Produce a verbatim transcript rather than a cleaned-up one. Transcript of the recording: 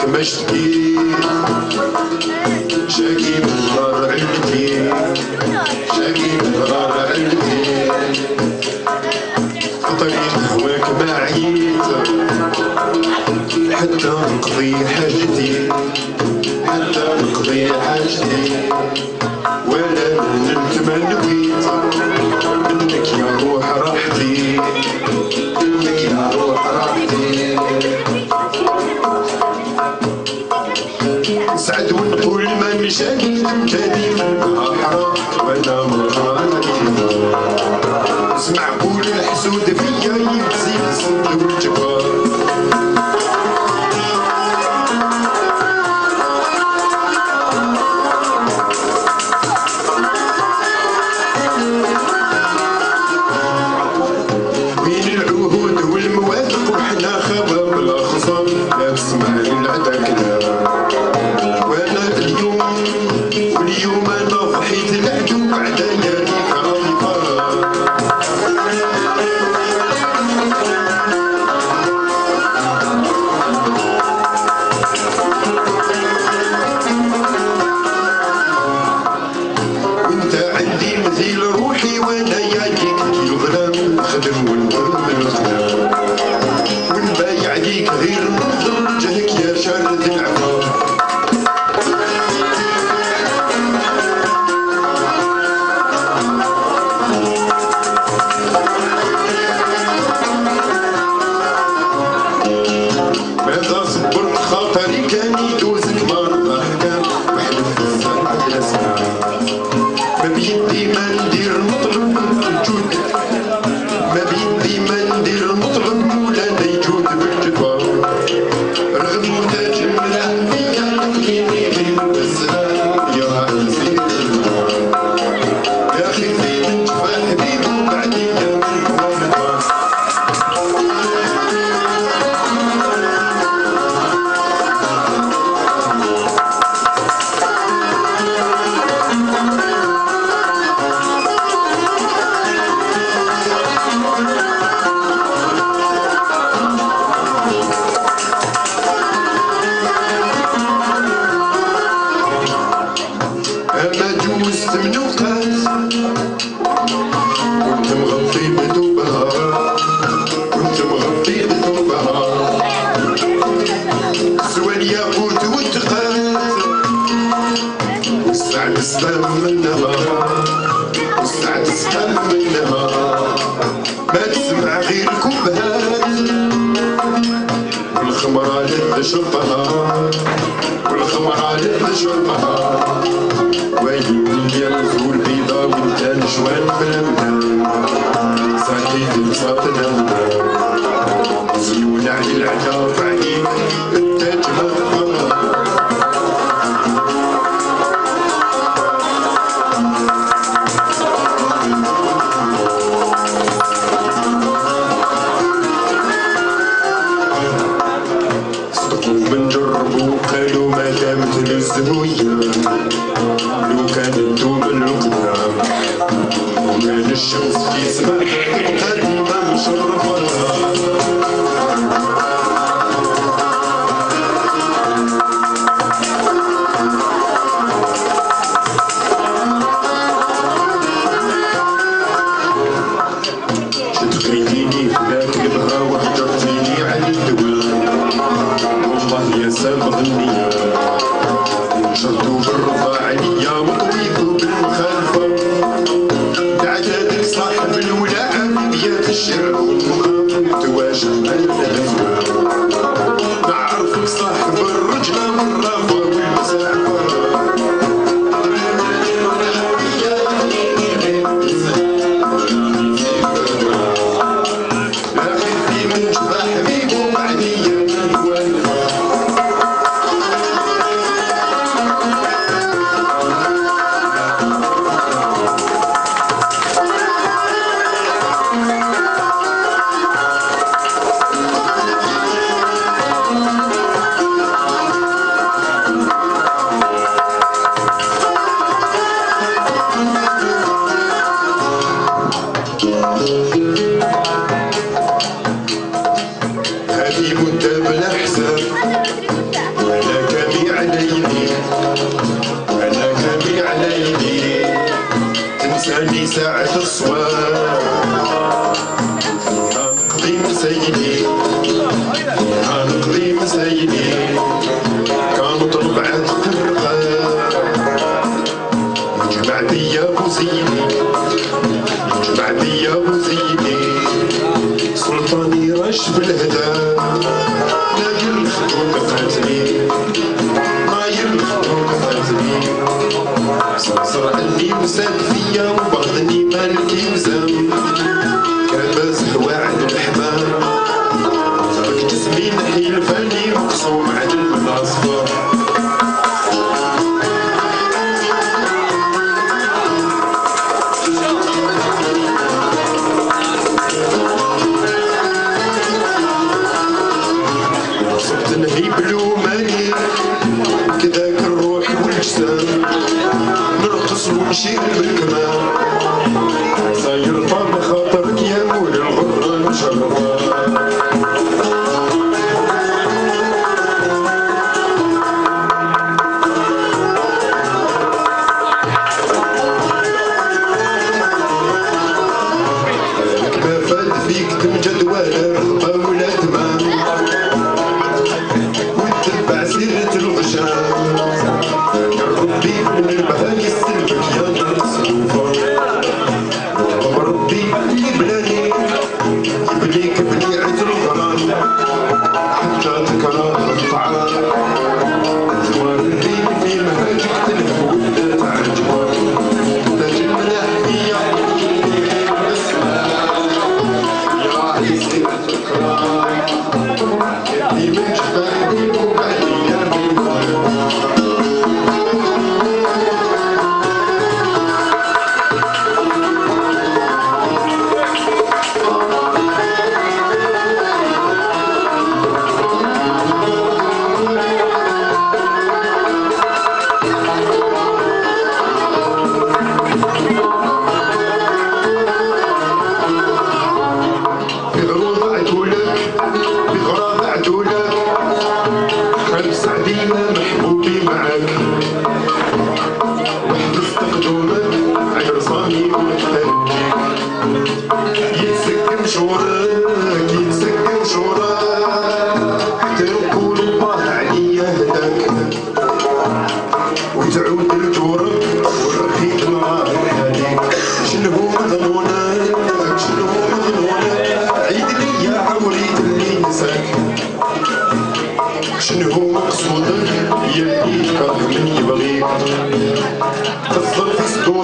ما اشتكي شاكي من غار علمتي شاكي من غار علمتي طريق هواك ما عييت حتى نقضي حاجتي حتى نقضي حاجتي ولا نلت ما نويت منك يا روح راحتي منك يا روح راحتي سعد ونقول ما مشاكل تاني منها حرام وانا مراني اسمع قول الحسود فيا يزيد الصد والجبار بين العهود والمواثق وحنا خبا بلا خصام لا تسمع للعدا كلام وانا اليوم واليوم انا ضحيت العدو عدايا ليك راضي فرار وانت عندي مثيل روحي وانا ياجيك كيلوغرام نخدم ونضرب الخدام ونبايع عليك غير ننظر وجهك يا شارد العفاف ماذا صبرت خاطري كان يدوز كبار ضحكان وحلف الصراحة بلا سماع ما بيدي ما ندير المطلب الجود ما بيدي ما ندير المطلب ولا نيجود بالجبار رغم محتاج الملاح فيا تقيني غير السلام يا عزيز يا اخي زين جفا حبيبي وبعدين من كون أما جوزت من وقاس كنت مغطي بذوبها كنت مغطي بذوبها سوى الياقوت والتقاس والسعد سلام منها والسعد سلام منها ما تسمع غير كوبهات والخمرة لذ شربها والخمرة لذ شربها ويلي يا مزول بيضا وانت نشوان بلمدان ساكيت بساطنا زيون علي العجاف عليك التاج مغفرة صدقوا من جربوا قالوا ما دامت للزهوية لو كان الدوم القدام وكان الشمس في سماء قديمة مشرفة شتخريتيني فداك البها وحجرتيني على الدوام والله يا سابق النية نشرتو بالرضا عليا وطويتو بالمخالفة دعدادك صاحب الولاعة بيات الشرع والمخاف تواجه الأزواج نعرفك صاحب الرجلة والرافة والمساعفة لكن في من جبا حبيبه بعديا زيني كانت ربعة قرقة يجمع بيا وزيني يجمع بيا وزيني سلطاني رش بالهدى ناقل الخطوط فاتني ناير الخطوط فاتني صرصر عني وزاد فيا وبغضني مالكي وزام كاباس الواعد الحمام ترك جسمي نحي الفاني مقصوم عدل من الأصفار صرت نهيب الوماني كذاك الروح والجسام نرقص ونشير بالكمان صاير طاب خاطرك يا مول الغرة مشرفة الكبافات فيك تمجد ولا رغبة ولا تمام وتتبع سيرة الغشام ربي من البهاي السلبك يا نصوفة ربي يبلاني يبليك بليعة الغرام حتى تكره الطعام توردي في مهاجك تلف ولا تعجبك تاج الملاحية يا عيسى الكرام يدي من جفاني وبعدي يا محبوبي معاك وحدث تقدمك عرصاني ومحتاجك يتسكن شوراك يتسكن شوراك حتى نقول الله عليا هداك وتعود لجورك ورقيت معاه هاديك شنو مضمونك شنو مضمونك عيد لي يا عوريت اللي نساك شنو مقصودك يا اللي كره من يبغيك تصر في